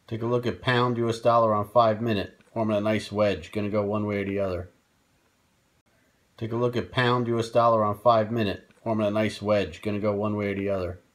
Take a look at pound US dollar on 5 minute, forming a nice wedge, going to go one way or the other. Take a look at pound US dollar on 5 minute, forming a nice wedge, going to go one way or the other.